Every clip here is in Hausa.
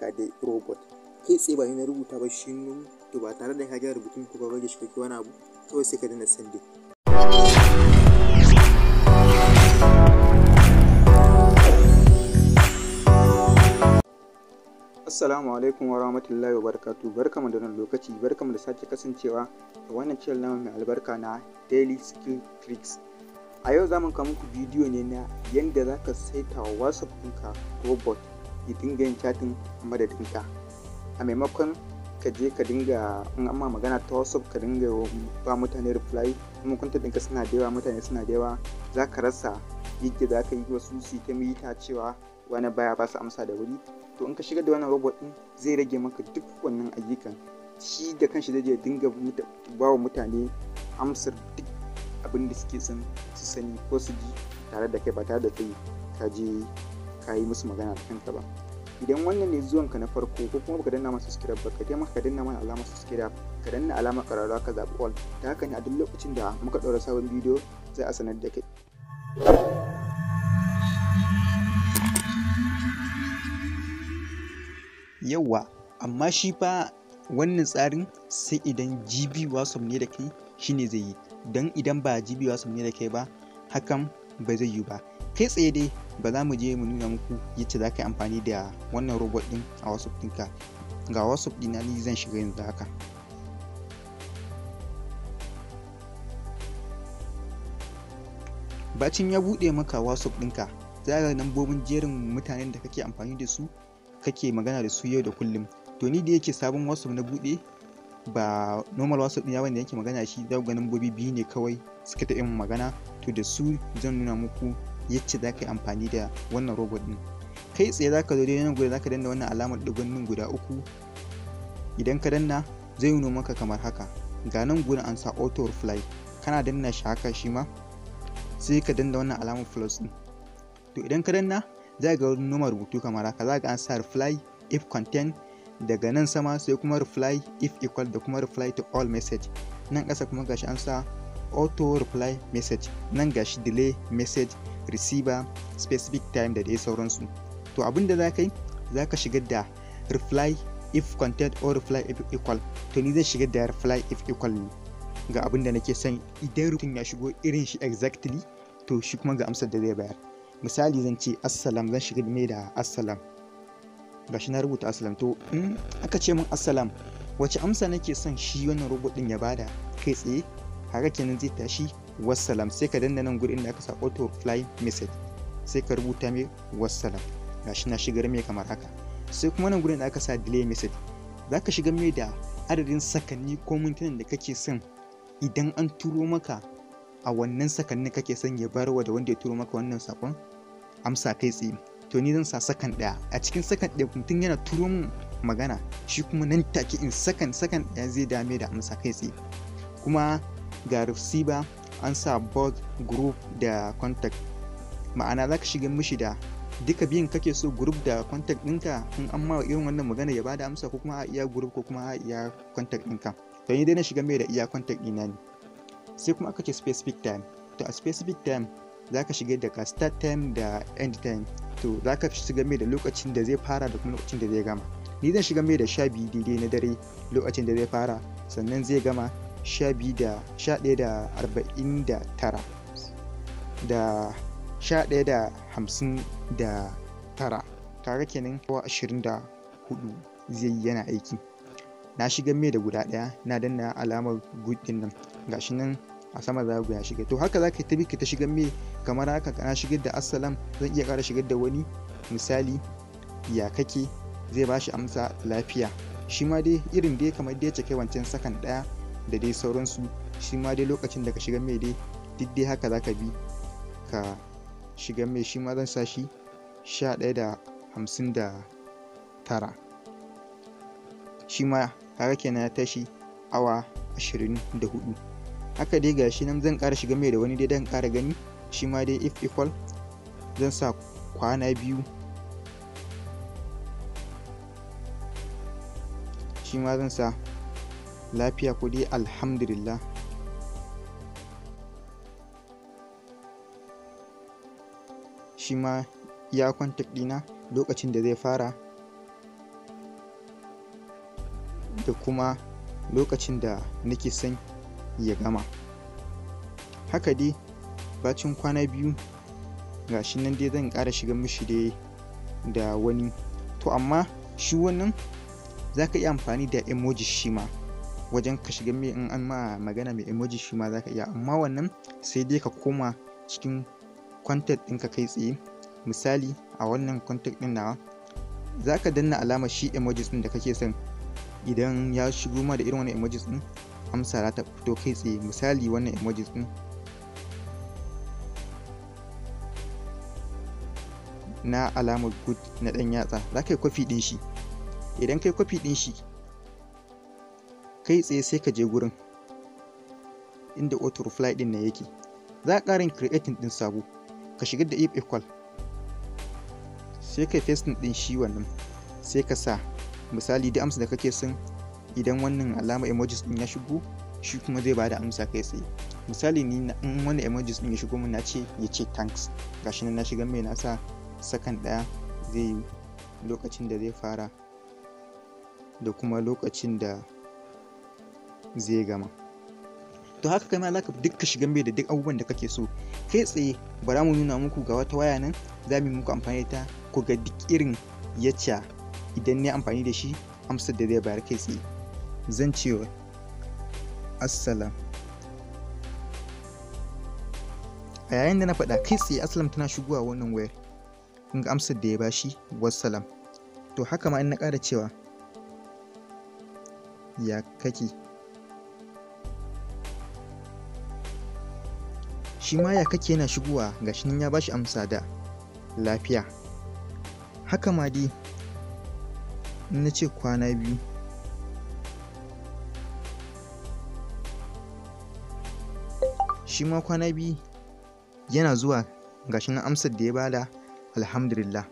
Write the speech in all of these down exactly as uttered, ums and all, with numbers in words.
ga dai robot kai tsaye ba ni na rubuta ba shi ne, to ba tare da ka ga rubutun ko ba rage shi ko wani abu kawai sai ka danna send. Assalamu alaikum wa rahmatullahi wa barakatuh. Barkamu da wannan lokaci, barkamu da sake kasancewa da wannan channel namu mai albarka na Daily Skill Tricks. A yau za mu kawo muku bidiyo ne na yadda za ka saita wa WhatsApp ɗinka robot ya dinga yin chatting a madadinka. A maimakon ka je ka dinga in amma magana ta WhatsApp ka dinga ba mutane reply, kuma kunta ɗinka suna da yawa, mutane suna da yawa, za ka rasa yadda za ka yi wasu su ta mita cewa wani baya ba su amsa da wuri. To in ka shigar da wannan robot din zai rage maka duk wannan ayyukan, shi da kanshi zai dinga ba wa mutane amsar duk abin da suke son su sani ko su ji tare da kai ba tare da kai ka je ka yi musu magana da kanka ba. Idan wannan ne zuwanka na farko ko kuma baka danna masa subscribe ba, ka taimaka ka danna mana alamar subscribe, ka danna alamar ƙararrawa ka zaɓi all, ta haka ne a duk lokacin da muka ɗaura sabon bidiyo za a sanar da kai. Yawwa, amma shi fa wannan tsarin sai idan G B WhatsApp ne da kai shine zai yi, don idan ba G B WhatsApp ne da kai ba hakan ba zai yi ba. Kai tsaye dai ba za mu je mu nuna muku yadda za ka yi amfani da wannan robot din a WhatsApp ɗinka. Ga WhatsApp ɗina ni zan shiga yanzu haka. Bacin ya buɗe maka WhatsApp ɗinka, za ka ga lambobin jerin mutanen da kake amfani da su kake magana da su yau da kullum. To ni da yake sabon WhatsApp na bude ba normal WhatsApp ɗin wanda yake magana shi, za ku ga nambobi biyu ne kawai suka ta yin magana. To da su zan nuna muku yacce za ka yi amfani da wannan robot ɗin. Kai tsaye za ka zo dai nan gudu, za ka danna wannan alamar ɗigon nan guda uku. Idan ka danna zai nuno maka kamar haka, ga nan gudu an sa auto reply, kana danna shi haka shi ma sai ka danna wannan alamar plus ɗin. To idan ka danna za ga wani noma rubutu kamar haka, za ga an sa reply if content, daga nan sama sai kuma reply if equal da kuma reply to all message. Nan ƙasa kuma gashi an sa auto reply message, nan gashi delay message, receiver, specific time da dai sauransu. To abinda za ka yi, za ka shigar da reply if content or reply if equal. To ni zai shigar da reply if equal ne ga abinda nake son. Idan rubutun ya shigo irin shi exactly, to shi kuma ga amsar da zai bayar. Misali zan ce assalam, zan shiga mai da assalam, gashi na rubuta assalam. To in aka ce min assalam, wace amsa nake son shi wannan robot din ya bada kai tsaye, haka kenan zai tashi wassalam. Sai ka danna nan gurin da aka sa auto reply message, sai ka rubuta mai wassalam, gashi na shigar mai kamar haka. Sai kuma nan gurin da aka sa delay message, zaka shigar mai da adadin sakanni ko mintunan da kake son idan an turo maka a wannan sakanni kake son ya barwa da wanda ya turo maka wannan sakon amsa kai tsaye. To ni zan sa sakan ɗaya, a cikin sakan ɗaya mutum yana turo min magana, shi kuma nan take in sakan sakan ɗaya zai dame da amsa kai tsaye. Kuma ga receiver an sa bot, group da contact, ma'ana za ka shiga mishi da duka biyun kake so, group da contact ɗinka in an ma irin wannan magana ya bada amsa, ko kuma a iya group ko kuma a iya contact ɗinka. To ni dai na shiga mai da iya contact ɗina ne. Sai kuma aka ce specific time, to a specific time za ka shiga daga start time da end time. To za ka shiga mai da lokacin da zai fara da kuma lokacin da zai gama. Ni zan shiga mai da sha biyu daidai na dare lokacin da zai fara, sannan zai gama sha biyu da sha ɗaya da arba'in da tara da sha ɗaya da hamsin da tara, tare kenan awa ashirin da hudu zai yi yana aiki. Na shiga mai da guda ɗaya, na danna alamar good din nan, gashi nan a sama za ku ya shiga. To haka za ka tabi ka ta shigar mai kamar haka. Kana shigar da assalam, zan iya ƙara shigar da wani, misali ya kake, zai ba shi amsa lafiya. Shi ma dai irin dai kamar dai ya kai wancan sakan ɗaya da dai sauransu. Shi ma dai lokacin da ka shigar mai dai duk dai haka za ka bi ka shigar mai. shi ma zan sa shi sha ɗaya da hamsin da tara, shi ma haka kenan ya tashi awa ashirin da hudu. Haka dai gashi nan zan ƙara shiga mai da wani dai dan ƙara gani, shi ma dai if equal zan sa kwana biyu, shi ma zan sa lafiya ko dai alhamdulillah. Shi ma ya contact ɗina lokacin da zai fara da kuma lokacin da nake son ya gama. Haka dai bacin kwana biyu gashi nan dai zan ƙara shiga mishi dai da wani. To amma shi wannan za ka iya amfani da emoji shi ma wajen ka shiga mai, in an ma magana mai emoji shi ma za ka iya, amma wannan sai dai ka koma cikin contact ɗinka kai tsaye. Misali a wannan contact ɗin nawa za ka danna alamar shi emojis ɗin da kake son, idan ya shigo ma da irin wannan emojis ɗin amsa za ta fito kai tsaye. Misali wannan emojis ɗin na alamar good na ɗan yatsa za ka yi kwafi ɗin shi. Idan ka yi kwafi ɗin shi kai tsaye sai ka je gurin inda auto reply ɗin nan yake, za ka ƙara creating ɗin sabo, ka shigar da if equal, sai ka pasting ɗin shi wannan, sai ka sa misali da amsa da kake son. Idan wannan alama emojis ɗin ya shigo shi kuma zai bada amsa kai tsaye. Misali ni na in wannan emojis ɗin ya shigo mun na ce ya ce thanks, gashi nan na shiga mai na sa sakan ɗaya zai yi, lokacin da zai fara da kuma lokacin da zai gama. To haka kai ma za ka duk ka shiga mai da duk abubuwan da kake so kai tsaye. Bara mu nuna muku ga wata waya nan za mu yi muku amfani da ta, ku ga duk irin yacca idan ne amfani da shi amsar da zai bayar kai tsaye. Zan ce wa assalam, a yayin da na faɗa kai tsaye assalam tana shigowa wannan wayar, kun ga amsar da ya bashi wassalam. To haka ma in na ƙara cewa ya kake, shi ma ya kake yana shigowa gashi nan ya bashi amsa da lafiya. Haka ma dai in na ce kwana biyu, shi ma kwana biyu yana zuwa gashi nan amsar da ya bada alhamdulillah.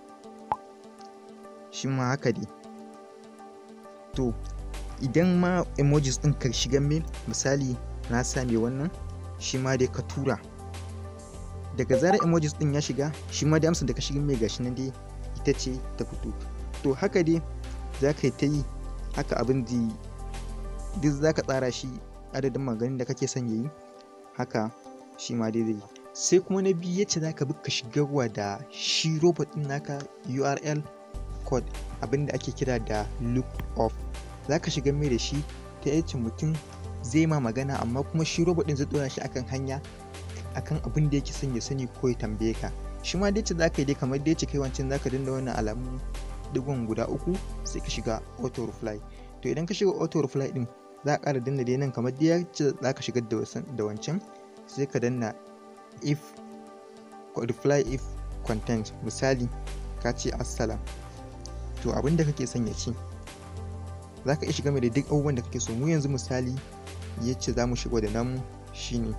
Shi ma haka dai. To idan ma emojis ɗin ka shiga mai, misali na sa mai wannan, shi ma dai ka tura, daga zarar emojis ɗin ya shiga shi ma dai amsar da ka shiga mai gashi nan dai ita ce ta fito. To haka dai za ka yi ta yi haka, abin da duk za ka tsara shi adadin maganin da kake son yayi, haka shi ma dai zai yi. Sai kuma na biyu yace za ka bi ka shigarwa da shi robot ɗin naka U R L code, abin da ake kira da look up. Za ka shiga mai da shi ta yace mutum zai ma magana, amma kuma shi robot ɗin zai ɗora shi akan hanya akan abin da yake son ya sani ko ya tambaye ka. Shi ma dai ce za ka yi dai kamar dai ce kai wancan, za ka dinga wannan alamun digon guda uku sai ka shiga auto reply. To idan ka shiga auto reply ɗin za ka ƙara danna dai nan kamar dai ya ce za ka shigar da wancan, sai ka danna if reply if content. Misali ka ce assalam, to abin da kake son ya ce za ka iya shiga mai da duk abubuwan da kake so. Mu yanzu misali ya ce za mu shigo da namu shine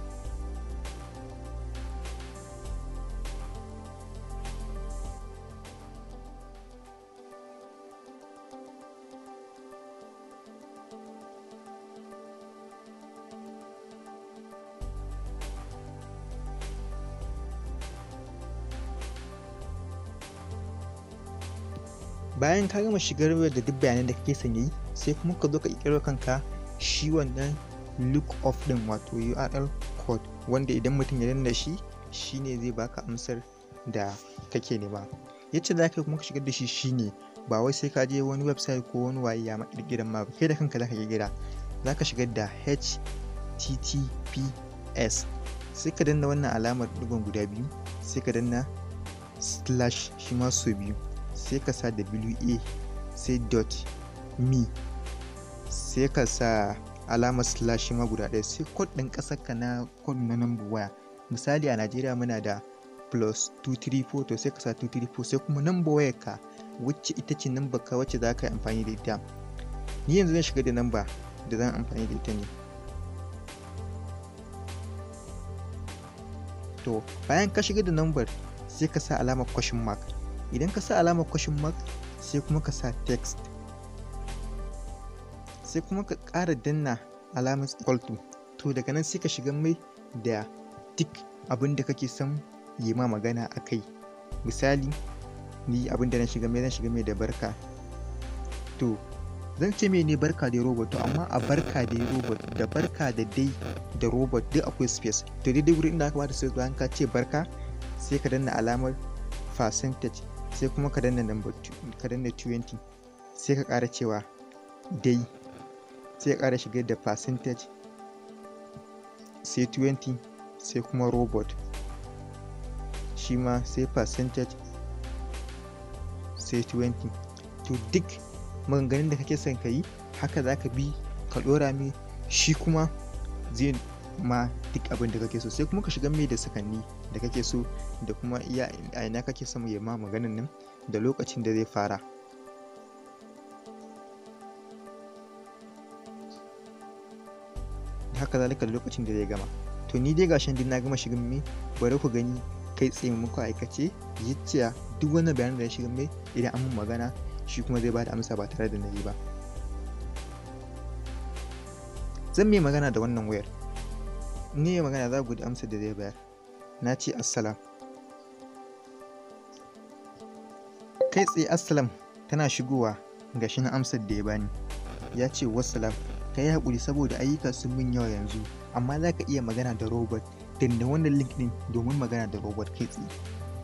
bayan ka gama shigar da duk bayanan da kake son yi, sai kuma ka zo ka ƙirƙiro kanka shi wannan look up din, wato U R L code, wanda idan mutum ya danna shi shine zai baka amsar da kake nema. Yace za ka kuma ka shigar da shi shine ba wai sai ka je wani website ko wani waye ya ƙirƙiran ma ba, kai da kanka za ka ƙirƙira. Za ka shigar da H T T P S, sai ka danna wannan alamar digon guda biyu, sai ka danna slash shi ma sau biyu, sai ka sa W A, sai dot me, sai ka sa alamar slash shi ma guda ɗaya, sai code ɗin ƙasar ka na code na number waya. Misali a Najeriya muna da plus two three four, to sai ka sa two three four, sai kuma number wayar ka wacce ita ce number ka wacce za ka yi amfani da ita. Ni yanzu zan shiga da number da zan amfani da ita ne. To bayan ka shiga da number sai ka sa alamar question mark. Idan ka sa alamar question mark sai kuma ka sa text, sai kuma ka ƙara danna alamar equal to. To daga nan sai ka shiga mai da duk abin da kake son yi ma magana a kai. Misali ni abin da na shiga mai zan shiga mai da barka. To zan ce mene barka da robot, to amma a barka da robot da barka da dai da robot duk akwai space. To daidai wurin inda aka bada space bayan ka ce barka sai ka danna alamar percentage sai kuma ka danna number ka danna twenty sai ka ƙara cewa dai sai ka ƙara shigar da percentage sai twenty sai kuma robot shi ma sai percentage sai twenty. To duk maganganun da kake son ka yi haka za ka bi ka ɗora mai, shi kuma zai ma duk abin da kake so, sai kuma ka shiga mai da sakanni da kake so da kuma iya a ina kake son ya ma maganin nan da lokacin da zai fara. Haka zalika da lokacin da zai gama. To ni dai gashin din na gama shigan mai, bari ku gani kai tsaye muku aikace yacciya duk wannan bayanan da ya shigan mai idan an mun magana shi kuma zai bada amsa ba tare da na yi ba. Zan mai magana da wannan wayar, ni ya magana za ku da amsar da zai bayar. Na ce assalam, kai tsaye assalam tana shigowa ga shi na amsar da ya bani, ya ce wassalam, ka yi haƙuri saboda ayyuka sun min yawa yanzu, amma za ka iya magana da robot, danna wannan link ɗin domin magana da robot kai tsaye.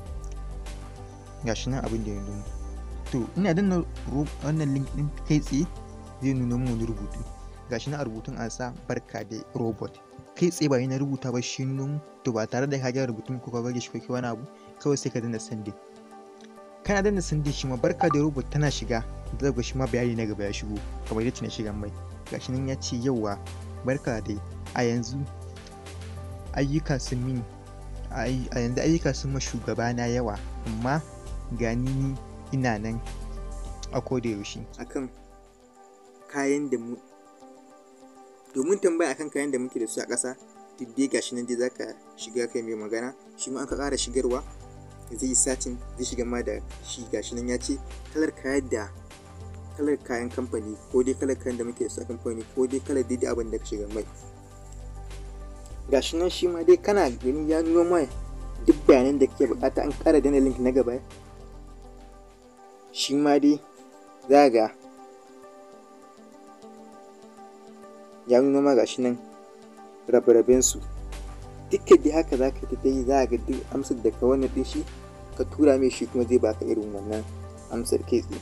Ga shi nan abin da ya nuna. To ina danna wannan link ɗin kai tsaye zai nuna mun wani rubutu, ga shi na rubutun an sa barka da robot kai tsaye ba yana rubuta ba shi nun. To ba tare da ka ga rubutun ko ka bage shi ko wani abu, kawai sai ka danna sande. Kana danna sande shi ma barka da robot tana shiga, daga shi ma bayani na gaba ya shigo kamar yadda na shiga mai. Gashi nan ya ce yauwa barka dai, a yanzu ayyuka sun min a yanzu ayyuka sun ma shugabana yawa, amma gani ni ina nan a koda yaushe akan kayan da mu domin tambaya akan kayan da muke da su a ƙasa. Duk dai gashi nan dai zaka shiga kai mai magana, shi ma aka ƙara shigarwa zai yi satin zai shiga ma da shi. Gashi nan ya ce kalar kayan da kalar kayan kamfani, ko dai kalar kayan da muke da su a kamfani, ko dai kalar daidai abin da ka shiga mai. Gashi nan shi ma dai kana gani ya nuno mai duk bayanan da kake bukata. An ƙara dana link na gaba, shi ma dai za ga ya nuno ma gashi nan rabe-raben su duka dai haka za ka ta yi. za ga duk amsar da ka wannan ɗin shi ka tura mai, shi kuma zai baka irin wannan amsar kai tsaye.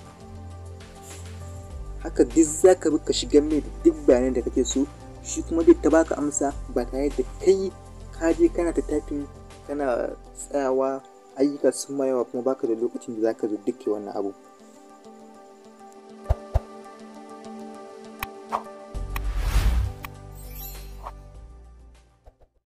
Haka duk za ka bi ka shigar mai da duk bayanan da kake so, shi kuma zai ta baka amsa ba tare da kai ka je kana ta typing kana tsayawa ayyuka sun ma yawa kuma baka da lokacin da za ka zo duk wannan abu.